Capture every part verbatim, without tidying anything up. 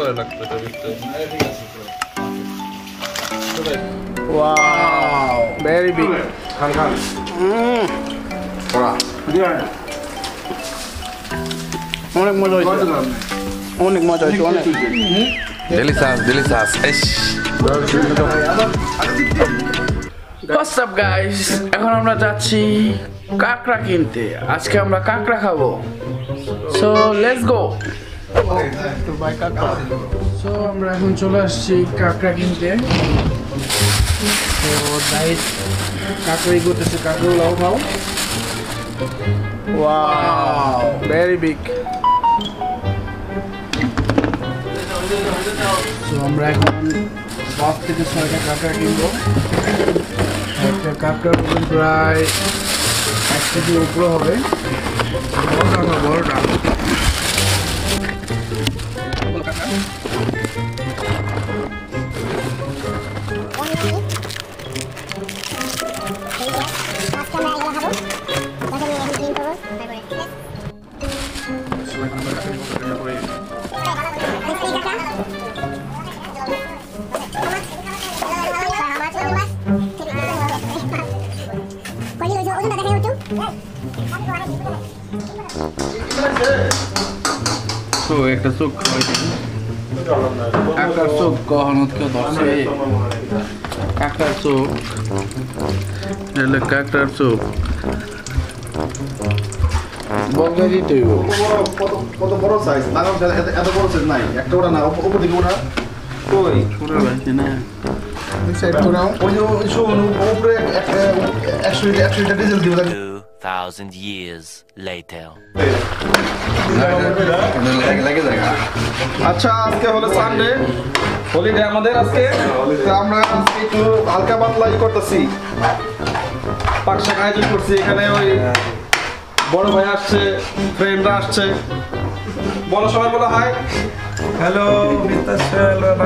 করে লাগতো এটা ভিতরে। Wow, very big. খান খান। Mm. ওরা অনেক মজা হয়েছে, অনেক মজা হয়েছে, অনেক ডেলিশাস ডেলিশাস। এস What's up guys? এখন আমরা যাচ্ছি কাঁকড়া কিনতে। আজকে আমরা কাঁকড়া খাবো। So let's go. So আমরা এখন চলে আসছি কাঁকড়া কিনতে। তো ডাইট কাঁকড়াই করতেছে, কাঁকড়াও খাও। Wow, very big. So আমরা এখন পাঁচ থেকে ছয়টা কাঁকড়া কিনবো। একটা কাঁকড়ার ওজন প্রায় এক কেজির উপরে হবে। বড়টা না বড়টা So একটা চোখ কাকার চোখ কখনো কেউ ধরছে, কাকার চোখ এলে কাকার চোখ বলতে দিতে কত বড় সাইজ, এত বড় সাইজ নাই, একটা ওটা না উপর দিকে ওটা কই পুরো বাকি না সাইড করাও। ওই যে শোন উপরে একশো একশো লিটার ডিজেল দিব লাগে। two thousand years later. আচ্ছা আজকে হলো সানডে, হলিডে আমাদের আজকে। তো আমরা আজকে একটু হালকা পাতলাই করতেছি, পাকশাক আয়োজন করছি। এখানে ওই বড় ভাই আসছে, ফ্রেন্ডরা আসছে। বলো সবাই, বলো হাই। Hello mister Shelna.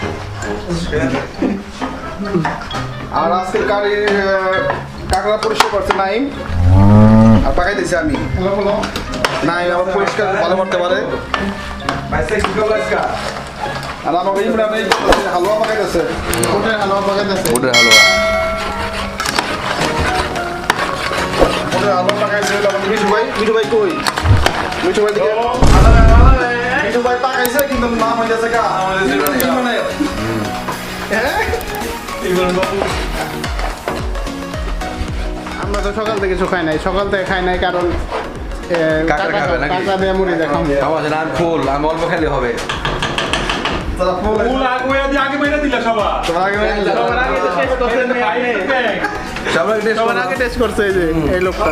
আর আজকের কারি কাঁকড়া পরিষ্কার করছে নাইম, আর পাকাই দিয়েছি আমি। হ্যালো বলো নাইম আমার পরিষ্কার ভালো করতে পারে। আর আমার ইমরান এই হালুয়া পাকাইতেছে, ওটার হালুয়া পাকাইতেছে, ওটার হালুয়া ওটার হালুয়া পাকাইছে। মিঠু ভাই, মিঠু ভাই কই? মিঠু ভাই দিকে মিঠু ভাই পাকাইছে কিন্তু নাম হইতেছে কা ইমরানের। হ্যাঁ আমরা তো সকাল থেকে কিছু খাই নাই, সকাল থেকে খাই নাই কারণ কাঁকড়া দিয়ে মুড়ি দেখাম। আমি ফুল, আমি অল্প খেলে হবে। সবার আগে টেস্ট করছে এই যে এই লোকটা।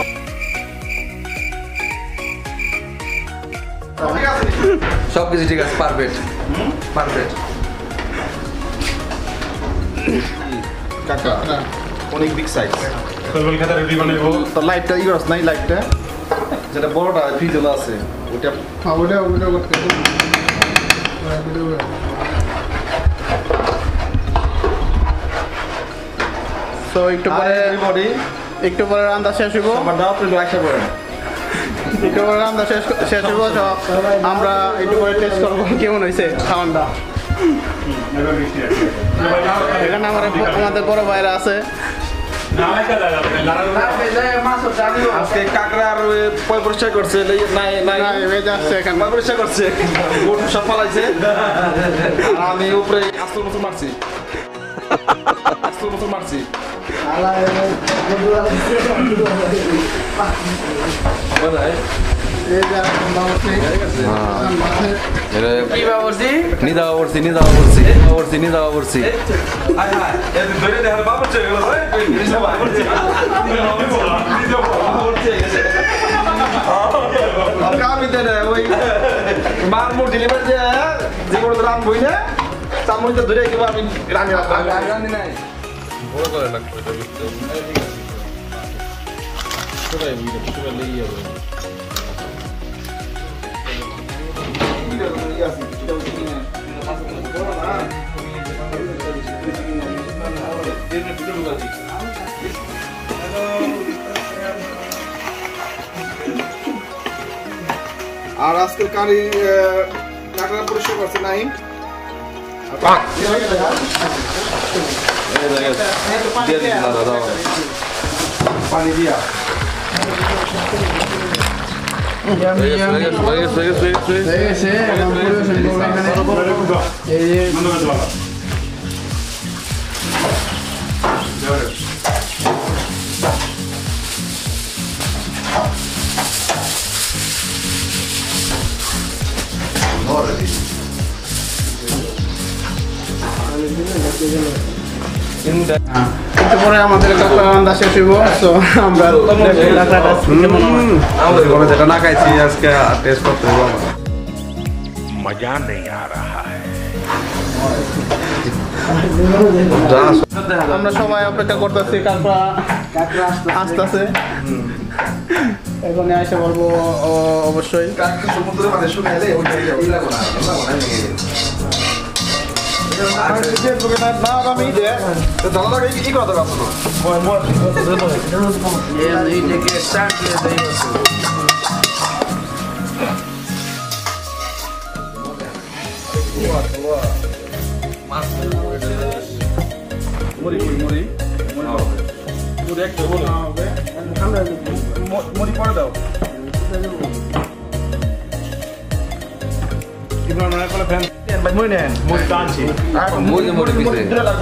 সব কিছু ঠিক আছে, পারফেক্ট পারফেক্ট। কাঁকড়া অনেক বিগ সাইজ। তো লাইটটা ইউজ নাই, লাইটটা যেটা বড়টা ফ্রিজে আছে ওটা ওটা ওটা করতে তো একটু পরে বডি একটু পরে রান্না শেষ হইব। আমার দাও তো একশো করে একটু পরে রান্না শেষ শেষ হইব। আমরা একটু পরে টেস্ট করবো কেমন হয়েছে খাওয়ানটা। এখানে আমার আমাদের বড় ভাইরা আছে। আজকে কাঁকড়ার পরিষ্কার করছে, নাই নাই আসছে এখানে পরিষ্কার করছে, সব ফালাইছে। আর আমি উপরে আস্তুর মতো মারছি, আস্তুর মতো মারছি। নিদা করছি নিদা করছি করছি নিদা করছি। ওই মার মোট ডেলিভারি যে যেগুলো রান বই না চামড়িতে ধরে একেবারে আমি রানি রানি নাই বড় করে লাগতো এটা ভিতরে। সবাই সবাই লেগে যাবে। আর আজকের কারি কাঁকড়া পরিষ্কার করছে নাইম। পানি দিয়া পরে আমাদের কাঁকড়া রান্না শেষ হইব তো আমরা আমাদের ঘরে যেটা না খাইছি আজকে টেস্ট করতে হবে আমার मजा नहीं आ रहा है। আমরা সবাই অপেক্ষা করতেছি কাঁকড়া আসতেছে এখন এসে বলবো অবশ্যই সমুদ্রে মানে শুকাইলে ওইটা লাগবে না মুড়ি পরে দাও Muy bien, muy canchi. মুড়ি মুড়ি পিছে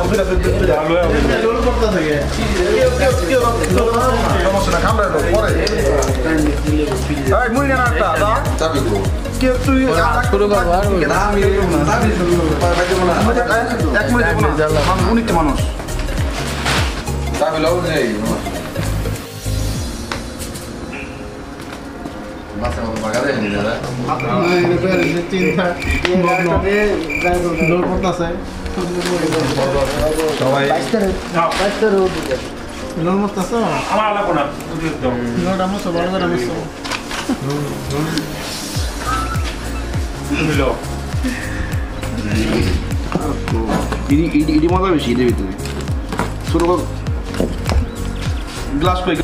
মুড়ি নেন একটা দা যাবি গো কে তুই শুরু করবো আর না আমি যাবি শুরু পাইতে না এক মিনিট দেবো না মানুষ উনিশটা মানুষ যাবি লও নেই মাছের মতো বাগা দেয়নি দাদা চিন্তা সবাই লোন মরতেছ আমার আলাদা না লোনটা মতো বড় করে মতো ইডি ইডি ইডি মজা বেশি ইডি ভিতরে শুরু কর গ্লাস কই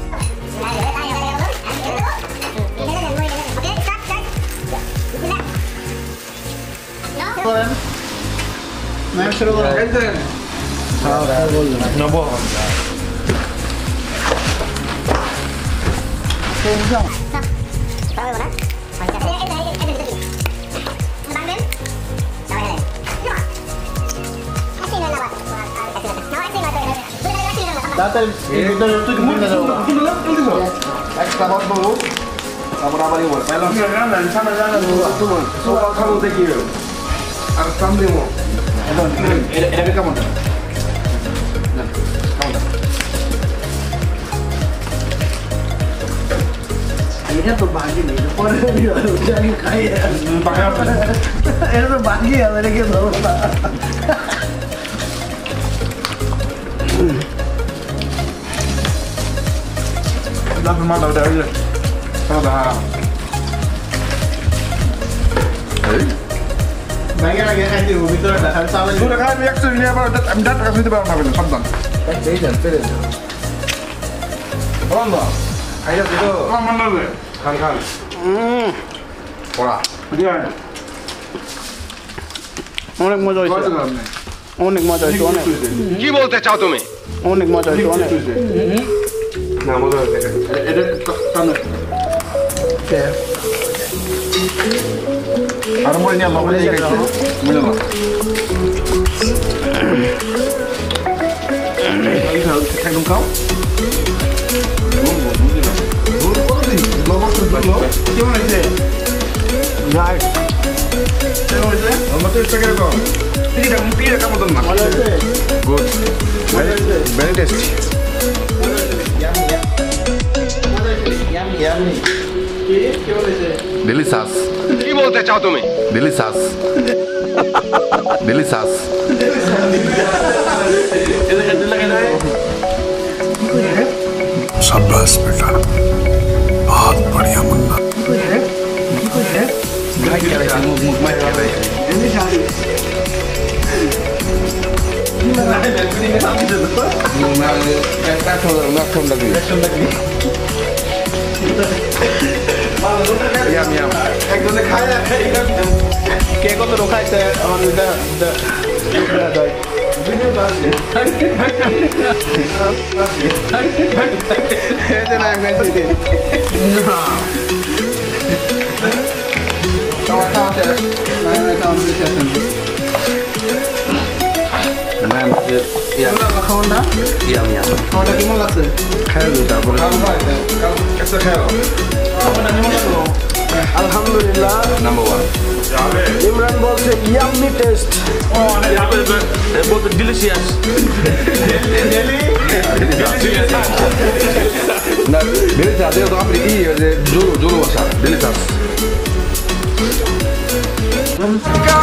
করেন না শুরু করো নবো তাড়াতাড়ি তুই মুখ না যাও একটা বাদ বলো তারপর আবার ইয়ে বল পেলাম তোমার সকাল খাবো দেখি আর কাম দেবো এটা এটা কেমন এটা তো বাকি নেই পরে আমি খাই এটা তো বাকি আছে রেখে ধরো না লাভ মাটা ওটা ওই সাদা ভাইয়া আগে খাই দিব ভিতরে না খালি চালে দুটো খাই আমি একশো নিয়ে আবার আমি ডাক্তার কাছে দিতে পারবো না কিন্তু সাবধান এই দেন পেরে দেন বন্ধ আইয়া দিও আমার মনে হবে খান খান পড়া অনেক মজা হয়েছে অনেক মজা হয়েছে অনেক কি বলতে চাও তুমি অনেক মজা হয়েছে অনেক না মজা হয়েছে এটা টানো আর মনে নিয়ে লবণ দিয়ে গেছে মনে না এই খাও খাইলুম খাও লবণ তো দিলো কেমন হয়েছে রাইট কেমন হয়েছে আমার তো ইচ্ছা করে দাও পিড়িটা পিড়িটা কেমন না মজা হয়েছে গুড ভেরি টেস্টি Delicious. কি বলতে চাও তুমি Delicious. Delicious. शाबाश बेटा बहुत बढ़िया मुन्ना একজনে খায় কে কত রোখাইছে আমাদের দেখা যায় খাওয়াটা ইয়াম ইয়াম খাওয়াটা কেমন লাগছে? খেয়ে তারপরে আলহামদুলিল্লাহ নাম্বার ওয়ান ইমরান বলছে ইয়াম্মি টেস্ট বলতে ডিলিশিয়াস না delicious io to apri io giuro giuro sa delicious